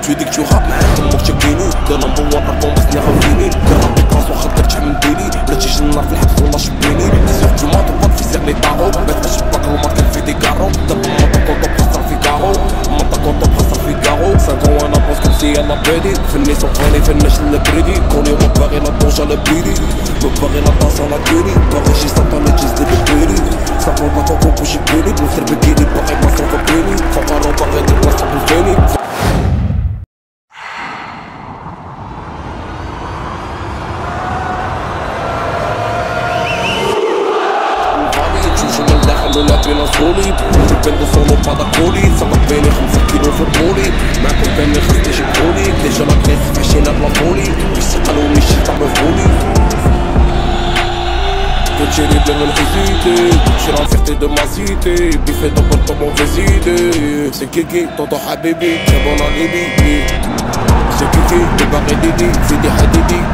tu dis que tu rappes معاك امك تشكيني دير نمبر وان رابون بس نغاويني دير رابي كلاس واخا درت من ديلي بلا تيجي النار في الحبس ولا شبيني ديزيغ دو مات وباك في سيغ لي طاغو بات اشباك الماركة في دي كارو دابا مطاكوطو بخسر في كارو مطاكوطو بخسر في كارو 5 وانا بوس كوم سي انا بادي فني سوقاني فناش لبريدي كوني وباغي لا طونش على بيدي وباغي لا طاس على كيري باغي شي سطاني تجزد بكيري صافو باكوكو بوشي كيري بنسر بكيري باغي بلاصة كبيري فقارو باغي دير بلاصة بالفيني من الداخل ولا بينا صولي بندو صولو بدا كولي صدق بيني 5 كيلو في البولي معاكم كاني خاصني جيبولي ديجا لا كليس في عشينا بلا فولي باش تقالوني شي تعمل فولي كنتشري بلا من هيزيتي شي لا فيرتي دو ما سيتي بيفي دبل طو موفيز ايدي سي كيكي طوطو حبيبي جابونا ليبي سي كيكي باغي ديدي زيدي حديدي